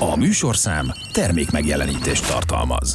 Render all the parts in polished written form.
A műsorszám termékmegjelenítést tartalmaz.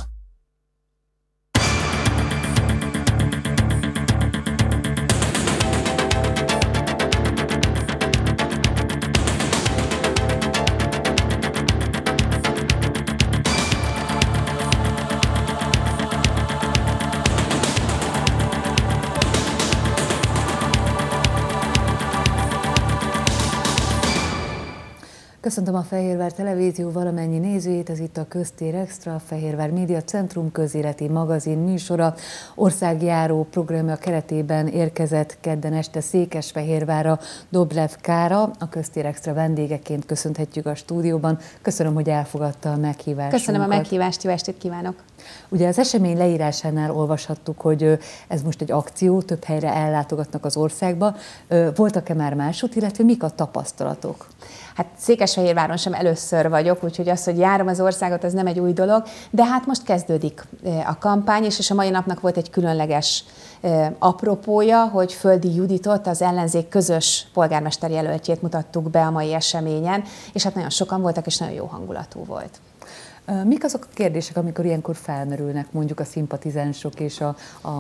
Köszöntöm a Fehérvár Televízió valamennyi nézőjét, ez itt a Köztér Extra, a Fehérvár Média Centrum közéleti magazin műsora. Országjáró programja keretében érkezett kedden este Székesfehérvárra Dobrev Kára, a Köztér Extra vendégeként köszönhetjük a stúdióban. Köszönöm, hogy elfogadta a meghívásunkat. Köszönöm a meghívást, jó estét kívánok! Ugye az esemény leírásánál olvashattuk, hogy ez most egy akció, több helyre ellátogatnak az országba. Voltak-e már másút, illetve mik a tapasztalatok? Hát Székesfehérváron sem először vagyok, úgyhogy az, hogy járom az országot, az nem egy új dolog, de hát most kezdődik a kampány, és a mai napnak volt egy különleges apropója, hogy Földi Juditot, az ellenzék közös polgármesterjelöltjét mutattuk be a mai eseményen, és hát nagyon sokan voltak, és nagyon jó hangulatú volt. Mik azok a kérdések, amikor ilyenkor felmerülnek mondjuk a szimpatizánsok és a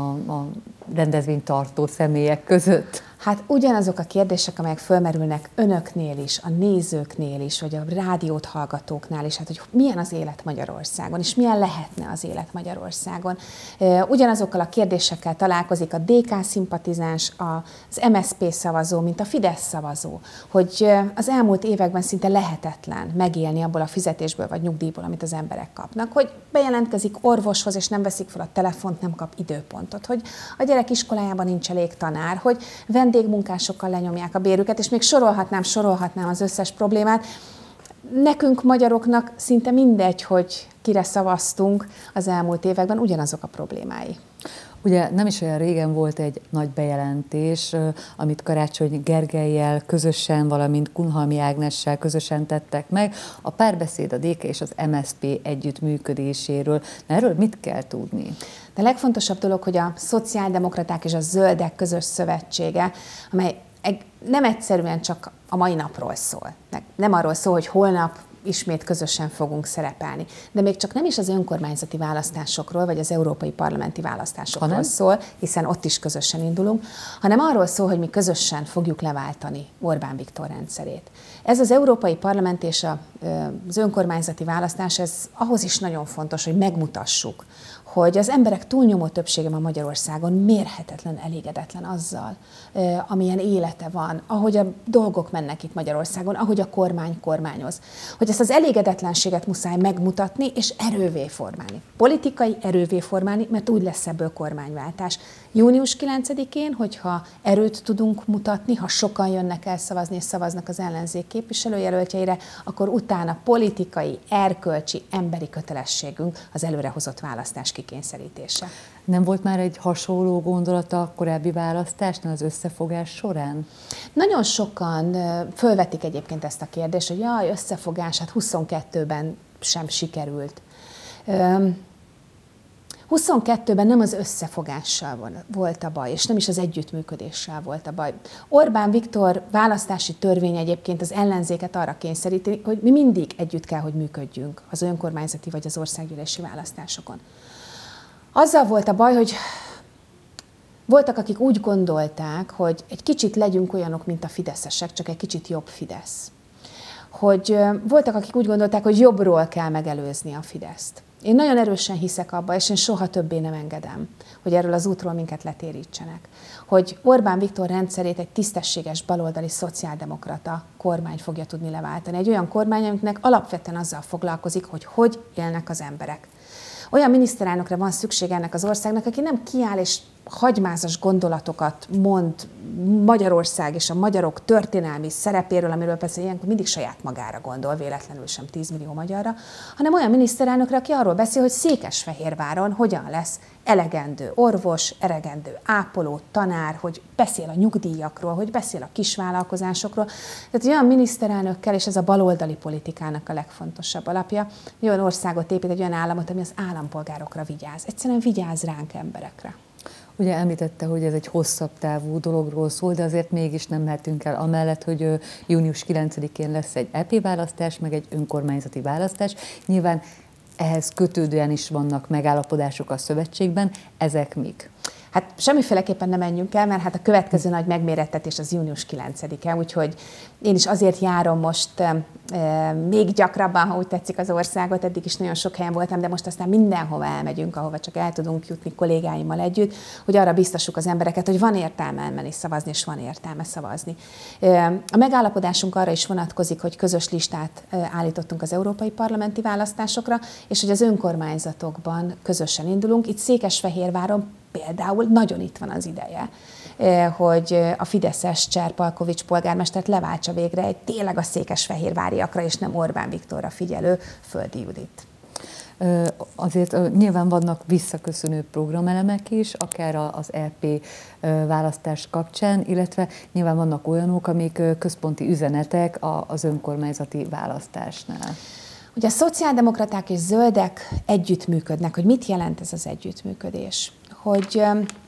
rendezvényt tartó személyek között? Hát ugyanazok a kérdések, amelyek fölmerülnek önöknél is, a nézőknél is, vagy a rádiót hallgatóknál is, hát hogy milyen az élet Magyarországon, és milyen lehetne az élet Magyarországon. Ugyanazokkal a kérdésekkel találkozik a DK szimpatizáns, az MSZP szavazó, mint a Fidesz szavazó, hogy az elmúlt években szinte lehetetlen megélni abból a fizetésből vagy nyugdíjból, amit az emberek kapnak, hogy bejelentkezik orvoshoz, és nem veszik fel a telefont, nem kap időpontot, hogy a gyerek iskolájában nincs elég tanár, hogy vendégmunkásokkal lenyomják a bérüket, és még sorolhatnám az összes problémát. Nekünk magyaroknak szinte mindegy, hogy kire szavaztunk az elmúlt években, ugyanazok a problémái. Ugye nem is olyan régen volt egy nagy bejelentés, amit Karácsony Gergellyel közösen, valamint Kunhalmi Ágnessel közösen tettek meg, a Párbeszéd, a DK és az MSZP együttműködéséről. Erről mit kell tudni? De a legfontosabb dolog, hogy a szociáldemokraták és a zöldek közös szövetsége, amely nem egyszerűen csak a mai napról szól. Nem arról szól, hogy holnap ismét közösen fogunk szerepelni. De még csak nem is az önkormányzati választásokról, vagy az európai parlamenti választásokról szól, hiszen ott is közösen indulunk, hanem arról szól, hogy mi közösen fogjuk leváltani Orbán Viktor rendszerét. Ez az európai parlament és az önkormányzati választás, ez ahhoz is nagyon fontos, hogy megmutassuk, hogy az emberek túlnyomó többsége ma Magyarországon mérhetetlen elégedetlen azzal, amilyen élete van, ahogy a dolgok mennek itt Magyarországon, ahogy a kormány kormányoz. Hogy ezt az elégedetlenséget muszáj megmutatni és erővé formálni. Politikai erővé formálni, mert úgy lesz ebből kormányváltás. Június 9-én, hogyha erőt tudunk mutatni, ha sokan jönnek el szavazni és szavaznak az ellenzék képviselőjelöltjeire, akkor utána politikai, erkölcsi, emberi kötelességünk az előrehozott választás kikényszerítése. Nem volt már egy hasonló gondolata a korábbi választásnál az összefogás során? Nagyon sokan fölvetik egyébként ezt a kérdést, hogy jaj, összefogás, hát 22-ben sem sikerült. 22-ben nem az összefogással volt a baj, és nem is az együttműködéssel volt a baj. Orbán Viktor választási törvény egyébként az ellenzéket arra kényszeríti, hogy mi mindig együtt kell, hogy működjünk az önkormányzati vagy az országgyűlési választásokon. Azzal volt a baj, hogy voltak, akik úgy gondolták, hogy egy kicsit legyünk olyanok, mint a fideszesek, csak egy kicsit jobb Fidesz. Hogy voltak, akik úgy gondolták, hogy jobbról kell megelőzni a Fideszt. Én nagyon erősen hiszek abba, és én soha többé nem engedem, hogy erről az útról minket letérítsenek. Hogy Orbán Viktor rendszerét egy tisztességes, baloldali, szociáldemokrata kormány fogja tudni leváltani. Egy olyan kormány, amiknek alapvetően azzal foglalkozik, hogy élnek az emberek. Olyan miniszterelnökre van szükség ennek az országnak, aki nem kiáll és hagymázas gondolatokat mond Magyarország és a magyarok történelmi szerepéről, amiről persze ilyenkor mindig saját magára gondol, véletlenül sem 10 millió magyarra, hanem olyan miniszterelnökre, aki arról beszél, hogy Székesfehérváron hogyan lesz elegendő orvos, elegendő ápoló, tanár, hogy beszél a nyugdíjakról, hogy beszél a kisvállalkozásokról. Tehát olyan miniszterelnökkel, és ez a baloldali politikának a legfontosabb alapja, egy olyan országot épít, egy olyan államot, ami az állampolgárokra vigyáz. Egyszerűen vigyáz ránk emberekre. Ugye említette, hogy ez egy hosszabb távú dologról szól, de azért mégis nem mehetünk el amellett, hogy június 9-én lesz egy EP választás, meg egy önkormányzati választás. Nyilván ehhez kötődően is vannak megállapodások a szövetségben. Ezek mik? Hát semmiféleképpen nem menjünk el, mert hát a következő nagy megmérettetés az június 9-e, úgyhogy én is azért járom most még gyakrabban, ha úgy tetszik, az országot, eddig is nagyon sok helyen voltam, de most aztán mindenhova elmegyünk, ahova csak el tudunk jutni kollégáimmal együtt, hogy arra biztassuk az embereket, hogy van értelme elmenni szavazni, és van értelme szavazni. A megállapodásunk arra is vonatkozik, hogy közös listát állítottunk az európai parlamenti választásokra, és hogy az önkormányzatokban közösen indulunk. Itt Székesfehérváron például nagyon itt van az ideje, hogy a fideszes Cserpalkovics polgármestert leváltsa végre egy tényleg a székesfehérváriakra és nem Orbán Viktorra figyelő Földi Judit. Azért nyilván vannak visszaköszönő programelemek is, akár az EP választás kapcsán, illetve nyilván vannak olyanok, amik központi üzenetek az önkormányzati választásnál. Ugye a szociáldemokraták és zöldek együttműködnek. Hogy mit jelent ez az együttműködés? Hogy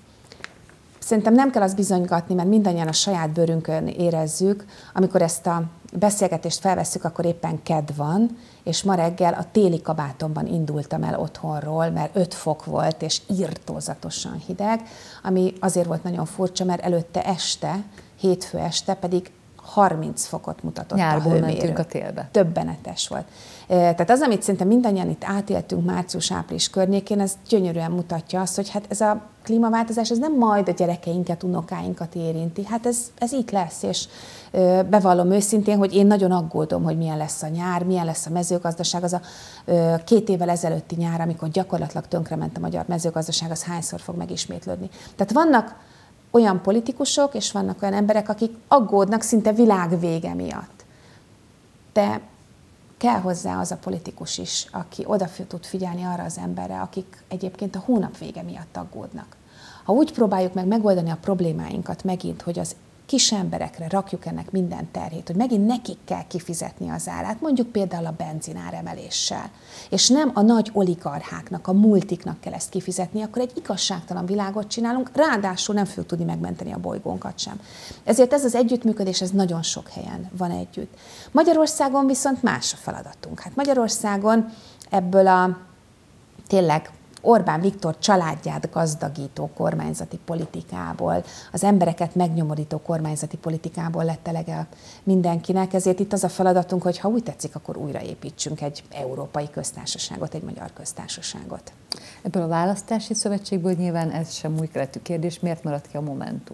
szerintem nem kell azt bizonygatni, mert mindannyian a saját bőrünkön érezzük, amikor ezt a beszélgetést felvesszük, akkor éppen kedd van, és ma reggel a téli kabátomban indultam el otthonról, mert 5 fok volt, és irtózatosan hideg, ami azért volt nagyon furcsa, mert előtte este, hétfő este pedig 30 fokot mutatott nyárból a hőmérő. mentünk a télbe. Többenetes volt. Tehát az, amit szerintem mindannyian itt átéltünk március-április környékén, ez gyönyörűen mutatja azt, hogy hát ez a klímaváltozás, ez nem majd a gyerekeinket, unokáinkat érinti. Hát ez itt lesz, és bevallom őszintén, hogy én nagyon aggódom, hogy milyen lesz a nyár, milyen lesz a mezőgazdaság. Az a 2 évvel ezelőtti nyár, amikor gyakorlatilag tönkrement a magyar mezőgazdaság, az hányszor fog megismétlődni. Tehát vannak olyan politikusok, és vannak olyan emberek, akik aggódnak szinte világvége miatt. De kell hozzá az a politikus is, aki oda tud figyelni arra az emberre, akik egyébként a hónap vége miatt aggódnak. Ha úgy próbáljuk meg megoldani a problémáinkat megint, hogy az kis emberekre rakjuk ennek minden terhét, hogy megint nekik kell kifizetni az árát, mondjuk például a benzinár emeléssel, és nem a nagy oligarcháknak, a multiknak kell ezt kifizetni, akkor egy igazságtalan világot csinálunk, ráadásul nem fogjuk tudni megmenteni a bolygónkat sem. Ezért ez az együttműködés, ez nagyon sok helyen van együtt. Magyarországon viszont más a feladatunk. Hát Magyarországon ebből a tényleg Orbán Viktor családját gazdagító kormányzati politikából, az embereket megnyomorító kormányzati politikából lett elege mindenkinek, ezért itt az a feladatunk, hogy ha úgy tetszik, akkor újraépítsünk egy európai köztársaságot, egy magyar köztársaságot. Ebből a választási szövetségből nyilván ez sem új keletű kérdés, miért maradt ki a Momentum?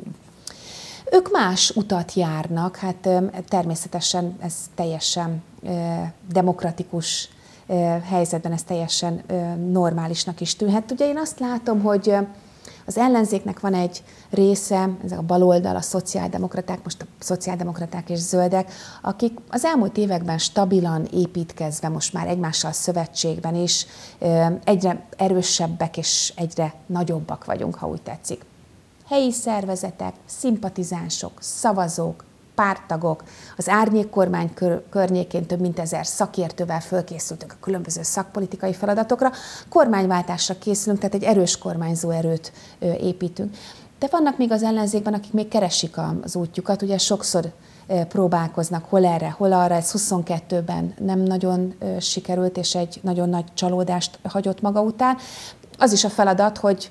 Ők más utat járnak, hát természetesen ez teljesen demokratikus helyzetben, ez teljesen normálisnak is tűnhet. Ugye én azt látom, hogy az ellenzéknek van egy része, ezek a baloldal, a szociáldemokraták, most a szociáldemokraták és zöldek, akik az elmúlt években stabilan építkezve, most már egymással szövetségben is egyre erősebbek és egyre nagyobbak vagyunk, ha úgy tetszik. Helyi szervezetek, szimpatizánsok, szavazók, párttagok, az árnyékkormány környékén több mint 1000 szakértővel fölkészültünk a különböző szakpolitikai feladatokra, kormányváltásra készülünk, tehát egy erős kormányzó erőt építünk. De vannak még az ellenzékben, akik még keresik az útjukat, ugye sokszor próbálkoznak hol erre, hol arra, ez 22-ben nem nagyon sikerült, és egy nagyon nagy csalódást hagyott maga után. Az is a feladat, hogy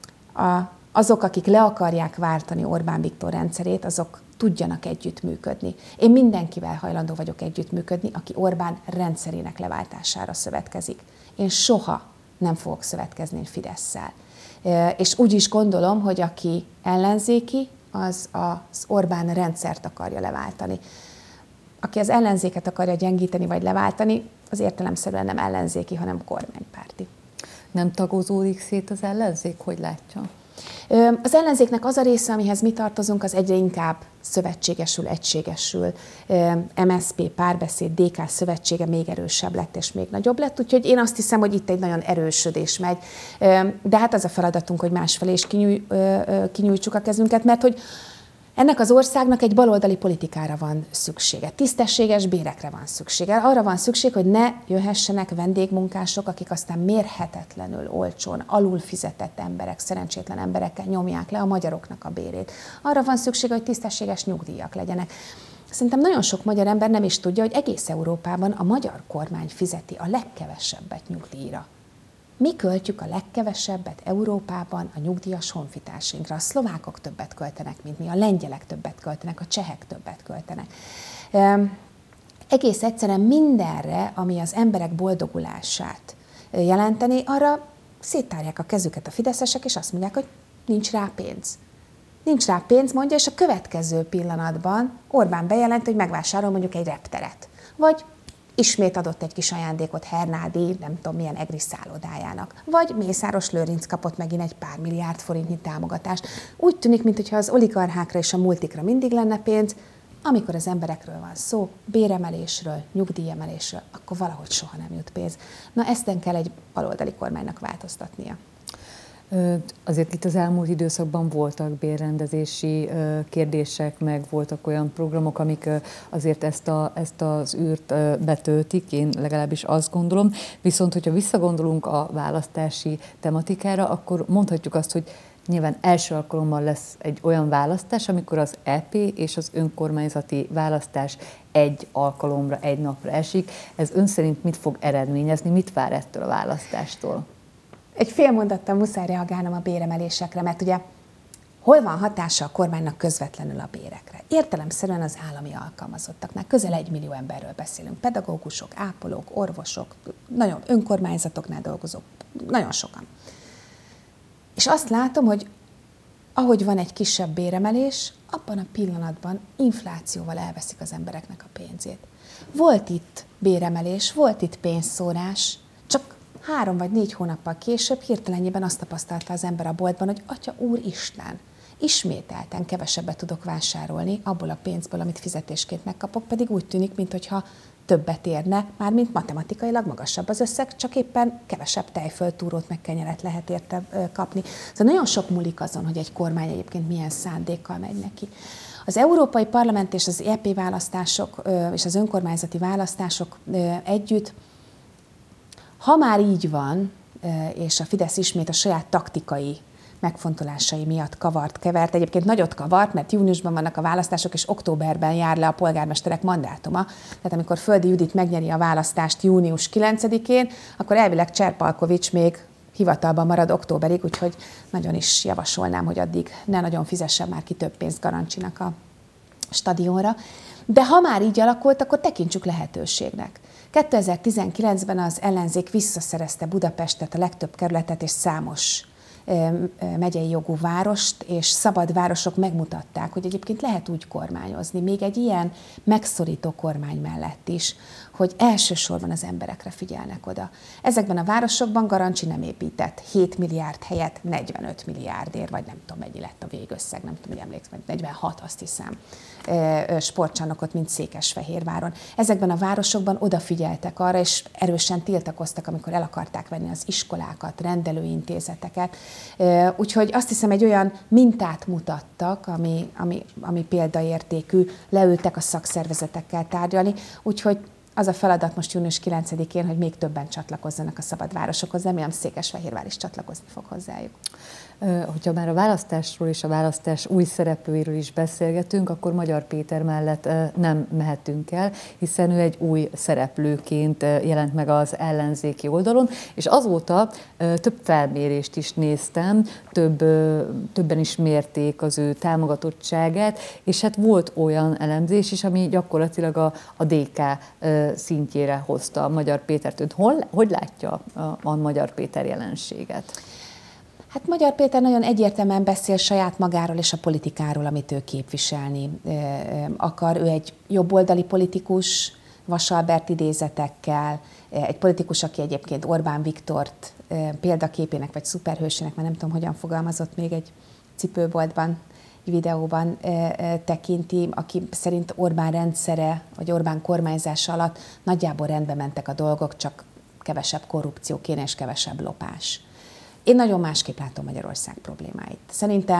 azok, akik le akarják váltani Orbán Viktor rendszerét, azok tudjanak együttműködni. Én mindenkivel hajlandó vagyok együttműködni, aki Orbán rendszerének leváltására szövetkezik. Én soha nem fogok szövetkezni Fidesszel. És úgy is gondolom, hogy aki ellenzéki, az az Orbán rendszert akarja leváltani. Aki az ellenzéket akarja gyengíteni vagy leváltani, az értelemszerűen nem ellenzéki, hanem kormánypárti. Nem tagozódik szét az ellenzék? Hogy látja? Az ellenzéknek az a része, amihez mi tartozunk, az egyre inkább szövetségesül, egységesül. MSZP, Párbeszéd, DK szövetsége még erősebb lett és még nagyobb lett, úgyhogy én azt hiszem, hogy itt egy nagyon erősödés megy. De hát az a feladatunk, hogy másfelé is kinyújtsuk a kezünket, mert hogy Ennek az országnak egy baloldali politikára van szüksége, tisztességes bérekre van szüksége. Arra van szükség, hogy ne jöhessenek vendégmunkások, akik aztán mérhetetlenül olcsón, alul fizetett emberek, szerencsétlen emberekkel nyomják le a magyaroknak a bérét. Arra van szükség, hogy tisztességes nyugdíjak legyenek. Szerintem nagyon sok magyar ember nem is tudja, hogy egész Európában a magyar kormány fizeti a legkevesebbet nyugdíjra. Mi költjük a legkevesebbet Európában a nyugdíjas honfitársainkra. A szlovákok többet költenek, mint mi, a lengyelek többet költenek, a csehek többet költenek. Egész egyszerűen mindenre, ami az emberek boldogulását jelenteni, arra széttárják a kezüket a fideszesek, és azt mondják, hogy nincs rá pénz. Nincs rá pénz, mondja, és a következő pillanatban Orbán bejelent, hogy megvásárol mondjuk egy repteret. Vagy ismét adott egy kis ajándékot Hernádi, nem tudom milyen egri szállodájának. Vagy Mészáros Lőrinc kapott megint egy pár milliárd forintnyi támogatást. Úgy tűnik, mintha az oligarchákra és a multikra mindig lenne pénz, amikor az emberekről van szó, béremelésről, nyugdíjemelésről, akkor valahogy soha nem jut pénz. Na, ezen kell egy baloldali kormánynak változtatnia. Azért itt az elmúlt időszakban voltak bérrendezési kérdések, meg voltak olyan programok, amik azért ezt az űrt betöltik, én legalábbis azt gondolom. Viszont, hogyha visszagondolunk a választási tematikára, akkor mondhatjuk azt, hogy nyilván első alkalommal lesz egy olyan választás, amikor az EP és az önkormányzati választás egy alkalomra, egy napra esik. Ez ön szerint mit fog eredményezni, mit vár ettől a választástól? Egy fél mondattal muszáj reagálnom a béremelésekre, mert ugye hol van hatása a kormánynak közvetlenül a bérekre? Értelemszerűen az állami alkalmazottaknál közel 1 millió emberről beszélünk. Pedagógusok, ápolók, orvosok, nagyon önkormányzatoknál dolgozók, nagyon sokan. És azt látom, hogy ahogy van egy kisebb béremelés, abban a pillanatban inflációval elveszik az embereknek a pénzét. Volt itt béremelés, volt itt pénzszórás, csak 3 vagy 4 hónappal később hirtelenjében azt tapasztalta az ember a boltban, hogy Atya Úristen, ismételten kevesebbet tudok vásárolni abból a pénzből, amit fizetésként megkapok, pedig úgy tűnik, mintha többet érne, mármint matematikailag magasabb az összeg, csak éppen kevesebb tejföltúrót meg kenyeret lehet érte kapni. Szóval nagyon sok múlik azon, hogy egy kormány egyébként milyen szándékkal megy neki. Az Európai Parlament és az EP választások és az önkormányzati választások együtt, ha már így van, és a Fidesz ismét a saját taktikai megfontolásai miatt kevert, egyébként nagyot kavart, mert júniusban vannak a választások, és októberben jár le a polgármesterek mandátuma. Tehát amikor Földi Judit megnyeri a választást június 9-én, akkor elvileg Cserpalkovics még hivatalban marad októberig, úgyhogy nagyon is javasolnám, hogy addig ne nagyon fizessen már ki több pénzt Garancsinak a stadionra. De ha már így alakult, akkor tekintsük lehetőségnek. 2019-ben az ellenzék visszaszerezte Budapestet, a legtöbb kerületet és számos megyei jogú várost, és szabad városok megmutatták, hogy egyébként lehet úgy kormányozni, még egy ilyen megszorító kormány mellett is, hogy elsősorban az emberekre figyelnek oda. Ezekben a városokban Garancsi nem épített 7 milliárd helyett 45 milliárdért, vagy nem tudom, mennyi lett a végösszeg, nem tudom, hogy emlékszem, 46, azt hiszem, sportcsarnokot, mint Székesfehérváron. Ezekben a városokban odafigyeltek arra, és erősen tiltakoztak, amikor el akarták venni az iskolákat, rendelőintézeteket. Úgyhogy azt hiszem, egy olyan mintát mutattak, ami példaértékű, leültek a szakszervezetekkel tárgyalni, úgyhogy az a feladat most június 9-én, hogy még többen csatlakozzanak a szabad városokhoz, remélem Székesfehérvár is csatlakozni fog hozzájuk. Hogyha már a választásról és a választás új szereplőiről is beszélgetünk, akkor Magyar Péter mellett nem mehetünk el, hiszen ő egy új szereplőként jelent meg az ellenzéki oldalon, és azóta több felmérést is néztem, többen is mérték az ő támogatottságát, és hát volt olyan elemzés is, ami gyakorlatilag a DK szintjére hozta a Magyar Pétert. Hogy látja a Magyar Péter jelenséget? Hát Magyar Péter nagyon egyértelműen beszél saját magáról és a politikáról, amit ő képviselni akar. Ő egy jobboldali politikus, Vasalbert idézetekkel, egy politikus, aki egyébként Orbán Viktort példaképének vagy szuperhősének, mert nem tudom, hogyan fogalmazott még egy cipőboltban, egy videóban tekinti, aki szerint Orbán rendszere, vagy Orbán kormányzása alatt nagyjából rendbe mentek a dolgok, csak kevesebb korrupció kéne és kevesebb lopás. Én nagyon másképp látom Magyarország problémáit. Szerintem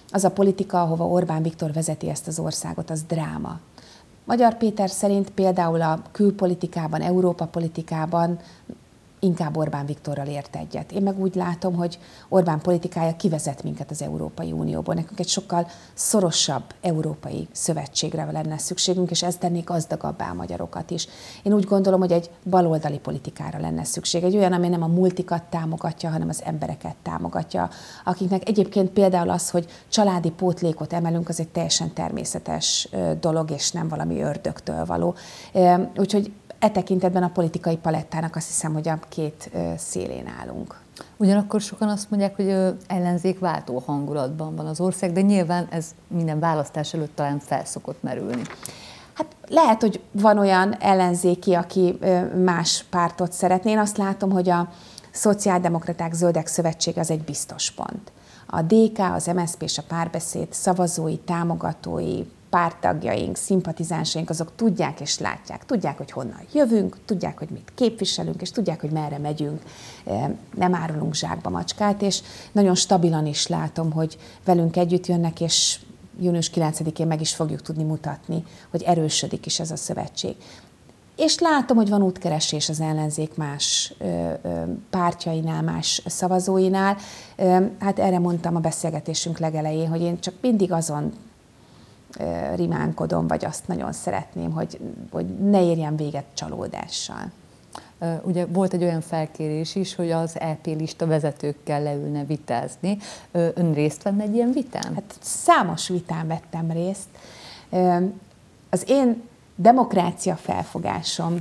az a politika, ahova Orbán Viktor vezeti ezt az országot, az dráma. Magyar Péter szerint például a külpolitikában, Európa politikában inkább Orbán Viktorral ért egyet. Én meg úgy látom, hogy Orbán politikája kivezet minket az Európai Unióból. Nekünk egy sokkal szorosabb európai szövetségre lenne szükségünk, és ez tenné gazdagabbá a magyarokat is. Én úgy gondolom, hogy egy baloldali politikára lenne szükség. Egy olyan, ami nem a multikat támogatja, hanem az embereket támogatja, akiknek egyébként például az, hogy családi pótlékot emelünk, az egy teljesen természetes dolog, és nem valami ördögtől való. Úgyhogy e tekintetben a politikai palettának azt hiszem, hogy a két szélén állunk. Ugyanakkor sokan azt mondják, hogy ellenzékváltó hangulatban van az ország, de nyilván ez minden választás előtt talán fel szokott merülni. Hát lehet, hogy van olyan ellenzéki, aki más pártot szeretné. Én azt látom, hogy a Szociáldemokraták Zöldek Szövetsége az egy biztos pont. A DK, az MSZP és a Párbeszéd szavazói, támogatói, párttagjaink, szimpatizánsaink, azok tudják és látják. Tudják, hogy honnan jövünk, tudják, hogy mit képviselünk, és tudják, hogy merre megyünk. Nem árulunk zsákba macskát, és nagyon stabilan is látom, hogy velünk együtt jönnek, és június 9-én meg is fogjuk tudni mutatni, hogy erősödik is ez a szövetség. És látom, hogy van útkeresés az ellenzék más pártjainál, más szavazóinál. Hát erre mondtam a beszélgetésünk legelején, hogy én csak mindig azon rimánkodom, vagy azt nagyon szeretném, hogy ne érjen véget csalódással. Ugye volt egy olyan felkérés is, hogy az EP lista vezetőkkel leülne vitázni. Ön részt venne egy ilyen vitán? Hát számos vitán vettem részt. Az én demokrácia felfogásom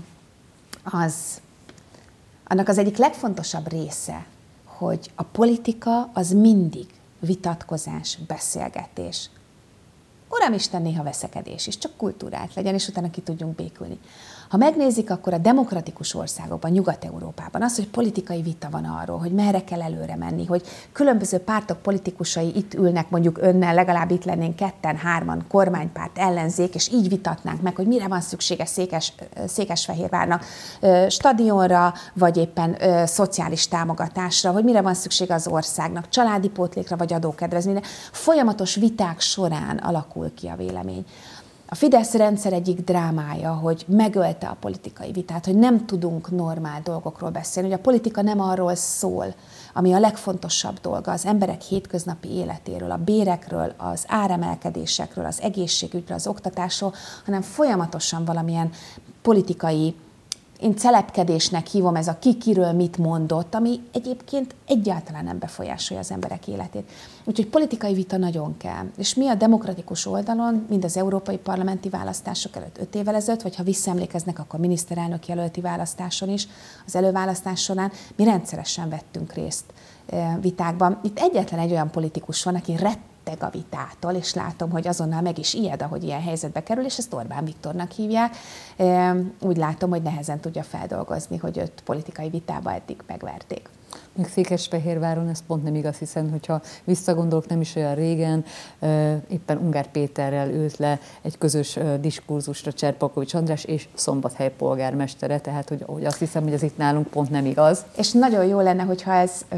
annak az egyik legfontosabb része, hogy a politika az mindig vitatkozás, beszélgetés. Uramisten, néha veszekedés is, csak kultúrált legyen, és utána ki tudjunk békülni. Ha megnézik, akkor a demokratikus országokban, Nyugat-Európában az, hogy politikai vita van arról, hogy merre kell előre menni, hogy különböző pártok politikusai itt ülnek, mondjuk önnel, legalább itt lennénk ketten, hárman, kormánypárt, ellenzék, és így vitatnánk meg, hogy mire van szüksége Székesfehérvárnak, stadionra, vagy éppen szociális támogatásra, hogy mire van szüksége az országnak, családi pótlékra, vagy adókedvezményre. Folyamatos viták során alakul ki a vélemény. A Fidesz rendszer egyik drámája, hogy megölte a politikai vitát, hogy nem tudunk normál dolgokról beszélni, hogy a politika nem arról szól, ami a legfontosabb dolga, az emberek hétköznapi életéről, a bérekről, az áremelkedésekről, az egészségügyről, az oktatásról, hanem folyamatosan valamilyen politikai, én celepkedésnek hívom, ez a kiről mit mondott, ami egyébként egyáltalán nem befolyásolja az emberek életét. Úgyhogy politikai vita nagyon kell. És mi a demokratikus oldalon, mind az európai parlamenti választások előtt 5 évvel ezelőtt, vagy ha visszaemlékeznek, akkor miniszterelnök jelölti választáson is, az előválasztás során mi rendszeresen vettünk részt vitákban. Itt egyetlen egy olyan politikus van, aki retteg a vitától, és látom, hogy azonnal meg is ijed, ahogy ilyen helyzetbe kerül, és ezt Orbán Viktornak hívják. Úgy látom, hogy nehezen tudja feldolgozni, hogy őt politikai vitába eddig megverték. Még Székesfehérváron ez pont nem igaz, hiszen hogyha visszagondolok, nem is olyan régen, éppen Ungár Péterrel ült le egy közös diskurzusra Cserpalkovics András és Szombathely polgármestere, tehát hogy azt hiszem, hogy ez itt nálunk pont nem igaz. És nagyon jó lenne, hogyha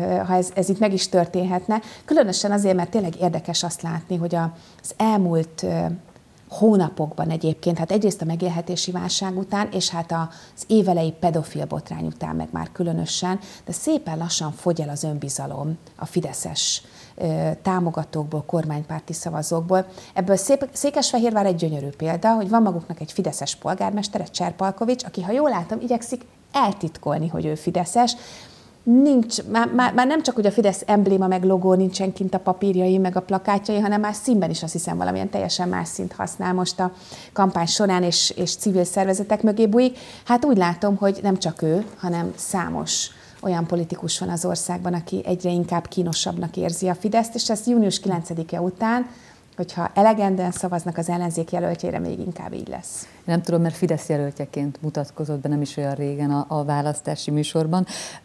ez itt meg is történhetne, különösen azért, mert tényleg érdekes azt látni, hogy az elmúlt hónapokban egyébként, hát egyrészt a megélhetési válság után, és hát az évelei pedofil botrány után meg már különösen, de szépen lassan fogy el az önbizalom a fideszes támogatókból, kormánypárti szavazókból. Ebből Székesfehérvár egy gyönyörű példa, hogy van maguknak egy fideszes polgármestere, Cserpalkovics, aki, ha jól látom, igyekszik eltitkolni, hogy ő fideszes. Nincs, már nem csak, hogy a Fidesz embléma meg logó nincsen kint a papírjai, meg a plakátjai, hanem már színben is azt hiszem valamilyen teljesen más színt használ most a kampány során, és civil szervezetek mögé bújik. Hát úgy látom, hogy nem csak ő, hanem számos olyan politikus van az országban, aki egyre inkább kínosabbnak érzi a Fideszt, és ez június 9-e után, hogyha elegendően szavaznak az ellenzék jelöltjére, még inkább így lesz. Nem tudom, mert Fidesz jelöltjeként mutatkozott be nem is olyan régen a választási műsorban,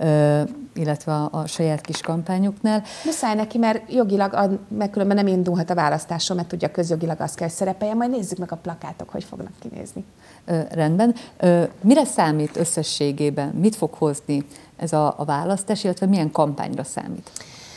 illetve a saját kis kampányuknál. Muszáj neki, mert jogilag, meg különben nem indulhat a választáson, mert tudja, közjogilag azt kell, hogy szerepeljen, majd nézzük meg a plakátok, hogy fognak kinézni. Rendben. Mire számít összességében? Mit fog hozni ez a választás, illetve milyen kampányra számít?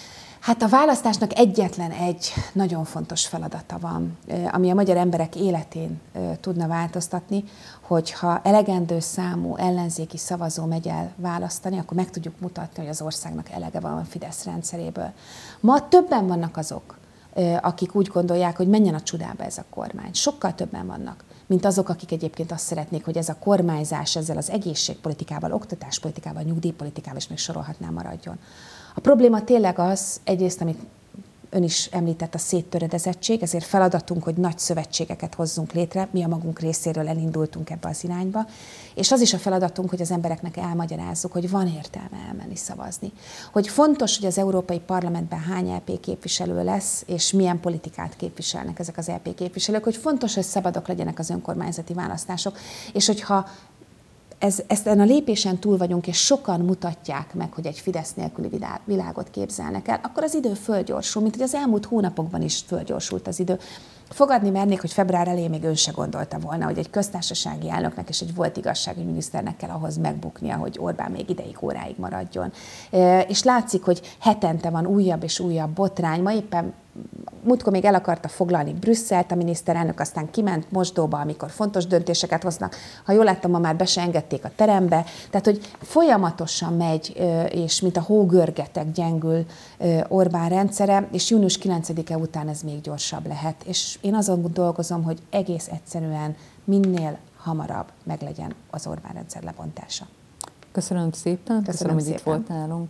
Hát a választásnak egyetlen egy nagyon fontos feladata van, ami a magyar emberek életén tudna változtatni, hogyha elegendő számú ellenzéki szavazó megy el választani, akkor meg tudjuk mutatni, hogy az országnak elege van a Fidesz rendszeréből. Ma többen vannak azok, akik úgy gondolják, hogy menjen a csodába ez a kormány. Sokkal többen vannak, mint azok, akik egyébként azt szeretnék, hogy ez a kormányzás ezzel az egészségpolitikával, oktatáspolitikával, nyugdíjpolitikával, és még sorolhatnám, maradjon. A probléma tényleg az, egyrészt, amit ön is említett, a széttöredezettség, ezért feladatunk, hogy nagy szövetségeket hozzunk létre, mi a magunk részéről elindultunk ebbe az irányba, és az is a feladatunk, hogy az embereknek elmagyarázzuk, hogy van értelme elmenni szavazni. Hogy fontos, hogy az Európai Parlamentben hány EP képviselő lesz, és milyen politikát képviselnek ezek az EP képviselők, hogy fontos, hogy szabadok legyenek az önkormányzati választások, és hogyha ezen a lépésen túl vagyunk, és sokan mutatják meg, hogy egy Fidesz nélküli világot képzelnek el, akkor az idő fölgyorsul, mint hogy az elmúlt hónapokban is fölgyorsult az idő. Fogadni mernék, hogy február elején még ön se gondolta volna, hogy egy köztársasági elnöknek és egy volt igazságügyminiszternek kell ahhoz megbuknia, hogy Orbán még ideig, óráig maradjon. És látszik, hogy hetente van újabb és újabb botrány. Ma éppen múltkor még el akarta foglalni Brüsszelt a miniszterelnök, aztán kiment mosdóba, amikor fontos döntéseket hoznak. Ha jól láttam, ma már be se engedték a terembe. Tehát, hogy folyamatosan megy, és mint a hógörgeteg gyengül Orbán rendszere, és június 9-e után ez még gyorsabb lehet. És én azon dolgozom, hogy egész egyszerűen minél hamarabb meglegyen az Orbán rendszer lebontása. Köszönöm szépen, köszönöm hogy itt volt nálunk.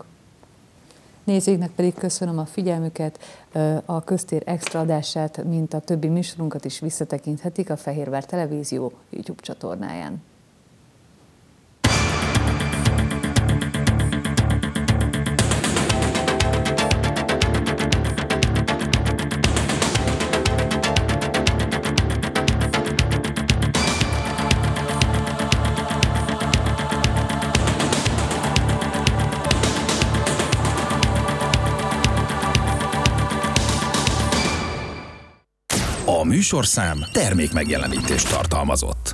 Nézőknek pedig köszönöm a figyelmüket, a Köztér extra adását, mint a többi műsorunkat is visszatekinthetik a Fehérvár Televízió YouTube csatornáján. A műsorszám termékmegjelenítést tartalmazott.